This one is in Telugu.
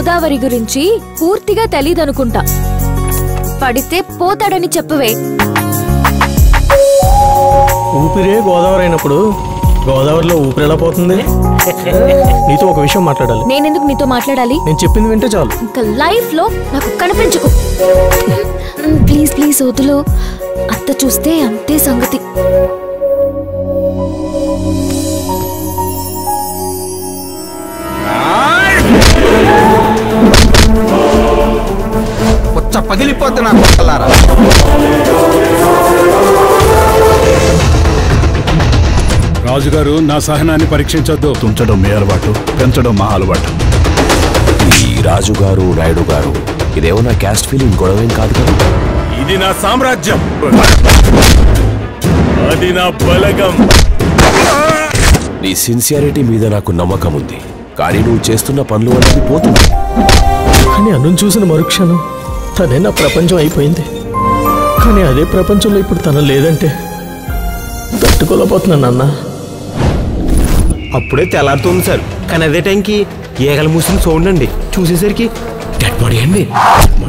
గోదావరి గురించి పూర్తిగా తెలీదనుకుంటా. పడితే పోతాడని చెప్పవే. ఊపిరే గోదావరి అయినప్పుడు గోదావరిలో ఊపిరి ఎలా పోతుంది? నీతో ఒక విషయం మాట్లాడాలి. నేనెందుకు నీతో మాట్లాడాలి? నేను చెప్పింది వింటే చాలు. ఇంకా లైఫ్ లో నాకు కనిపించకు. ప్లీజ్ ప్లీజ్ వదులు. అత్త చూస్తే అంతే సంగతి. పగిలిపోతున్నా. రాజుగారు నా సహనాన్ని పరీక్షించొద్దు. తుంచడం మీ అలవాటు, పెంచడం మా అలవాటు. ఈ రాజుగారు నాయుడు గారు ఇదేమో నా క్యాస్ట్ ఫీలింగ్ గొడవేం కాదు కదా. ఇది నా సామ్రాజ్యం, అది నా బలగం. నీ సిన్సియారిటీ మీద నాకు నమ్మకం ఉంది, కానీ నువ్వు చేస్తున్న పనులు అనేది పోతుంది. కానీ అన్ను చూసిన మరుక్షణం తనే నా ప్రపంచం అయిపోయింది. కానీ అదే ప్రపంచంలో ఇప్పుడు తన లేదంటే తట్టుకోలేకపోతున్నాను అన్న. అప్పుడే తెల్లారుతుంది సార్, కానీ అదే టైంకి ఏగల మూసిన చూడండి. చూసేసరికి డెడ్ బాడీ అండి.